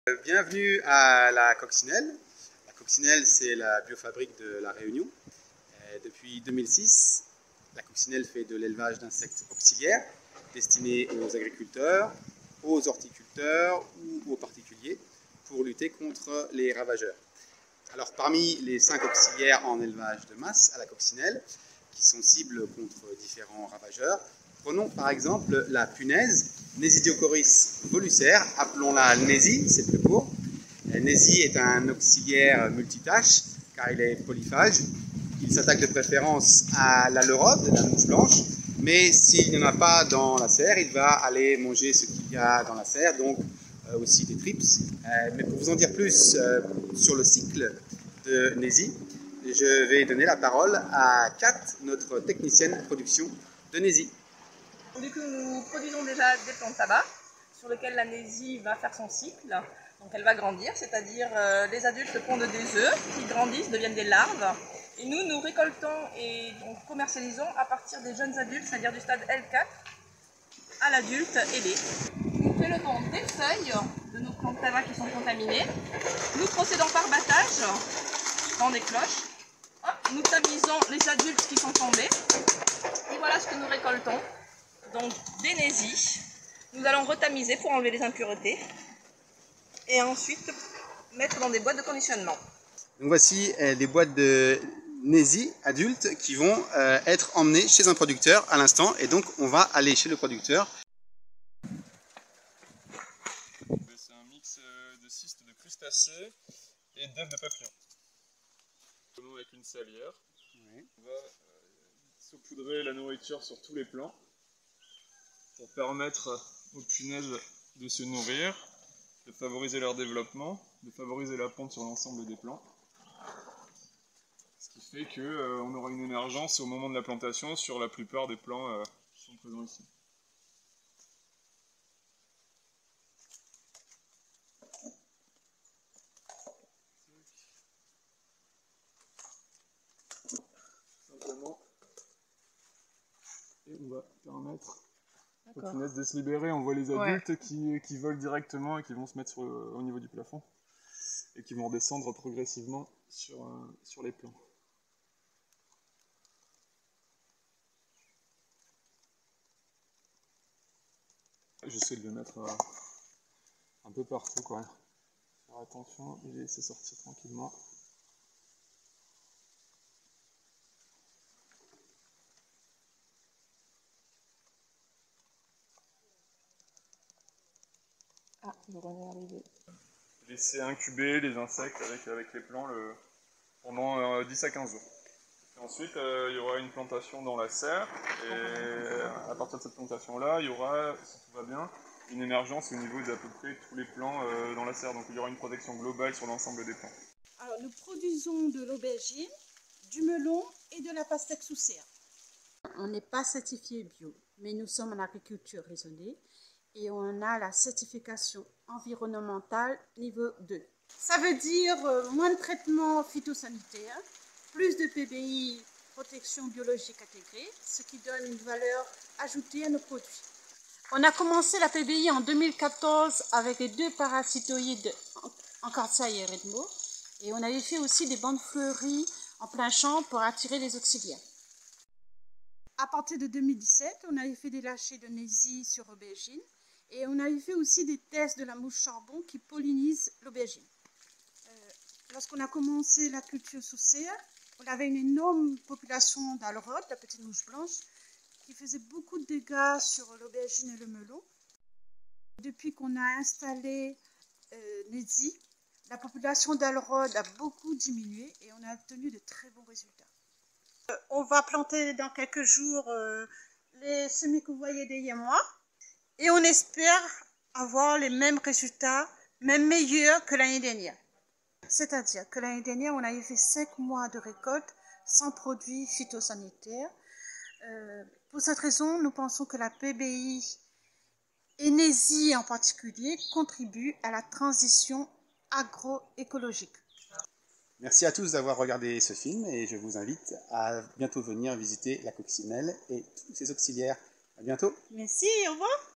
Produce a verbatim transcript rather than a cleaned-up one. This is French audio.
Bienvenue à la Coccinelle. La Coccinelle, c'est la biofabrique de La Réunion. Depuis deux mille six, la Coccinelle fait de l'élevage d'insectes auxiliaires destinés aux agriculteurs, aux horticulteurs ou aux particuliers pour lutter contre les ravageurs. Alors, parmi les cinq auxiliaires en élevage de masse à la Coccinelle, qui sont cibles contre différents ravageurs, prenons par exemple la punaise, Nesidiocoris volucère, appelons-la Nésie, c'est plus court. Nésie est un auxiliaire multitâche car il est polyphage. Il s'attaque de préférence à la leurode, la mouche blanche, mais s'il n'y en a pas dans la serre, il va aller manger ce qu'il y a dans la serre, donc euh, aussi des trips. Euh, mais pour vous en dire plus euh, sur le cycle de Nésie, je vais donner la parole à Kat, notre technicienne de production de Nésie. Du coup, nous produisons déjà des plants de tabac sur lesquels la Nésie va faire son cycle. Donc elle va grandir, c'est-à-dire euh, les adultes pondent des œufs qui grandissent, deviennent des larves. Et nous, nous récoltons et donc, commercialisons à partir des jeunes adultes, c'est-à-dire du stade L quatre à l'adulte ailé. Nous prélevons des feuilles de nos plants de tabac qui sont contaminés. Nous procédons par battage dans des cloches. Hop, nous tamisons les adultes qui sont tombés. Et voilà ce que nous récoltons. Donc des Nésies. Nous allons retamiser pour enlever les impuretés. Et ensuite mettre dans des boîtes de conditionnement. Donc voici euh, des boîtes de Nésie adultes qui vont euh, être emmenées chez un producteur à l'instant. Et donc on va aller chez le producteur. C'est un mix de cystes de crustacés et d'œufs de papillons. Avec une salière, oui. On va euh, saupoudrer la nourriture sur tous les plants pour permettre aux punaises de se nourrir, de favoriser leur développement, de favoriser la ponte sur l'ensemble des plants. Ce qui fait qu'on euh, aura une émergence au moment de la plantation sur la plupart des plants euh, qui sont présents ici. Simplement. Et on va permettre aux punaises de se libérer. On voit les adultes ouais. qui, qui volent directement et qui vont se mettre sur, au niveau du plafond et qui vont redescendre progressivement sur, euh, sur les plants. J'essaie de le mettre euh, un peu partout, quoi. Faire attention et les laisser sortir tranquillement. Ah, le René est arrivé. Laisser incuber les insectes avec, avec les plants le, pendant euh, dix à quinze jours. Et ensuite, euh, il y aura une plantation dans la serre, et à partir de cette plantation-là, il y aura, si tout va bien, une émergence au niveau d'à peu près tous les plants euh, dans la serre. Donc il y aura une protection globale sur l'ensemble des plants. Alors, nous produisons de l'aubergine, du melon et de la pastèque sous serre. On n'est pas certifié bio, mais nous sommes en agriculture raisonnée. Et on a la certification environnementale niveau deux. Ça veut dire euh, moins de traitements phytosanitaires, plus de P B I, protection biologique intégrée, ce qui donne une valeur ajoutée à nos produits. On a commencé la P B I en deux mille quatorze avec les deux parasitoïdes Encartia et Redmo, et on avait fait aussi des bandes fleuries en plein champ pour attirer les auxiliaires. À partir de deux mille dix-sept, on avait fait des lâchers de Nésie sur aubergine. Et on avait fait aussi des tests de la mouche charbon qui pollinise l'aubergine. Euh, Lorsqu'on a commencé la culture sous serre, on avait une énorme population d'alrode, la petite mouche blanche, qui faisait beaucoup de dégâts sur l'aubergine et le melon. Depuis qu'on a installé euh, Nésie, la population d'alrode a beaucoup diminué et on a obtenu de très bons résultats. Euh, on va planter dans quelques jours euh, les semis que vous voyez derrière moi. Et on espère avoir les mêmes résultats, même meilleurs que l'année dernière. C'est-à-dire que l'année dernière, on avait fait cinq mois de récolte sans produits phytosanitaires. Euh, pour cette raison, nous pensons que la P B I et Nésie en particulier contribuent à la transition agroécologique. Merci à tous d'avoir regardé ce film et je vous invite à bientôt venir visiter la Coccinelle et tous ses auxiliaires. À bientôt. Merci, au revoir.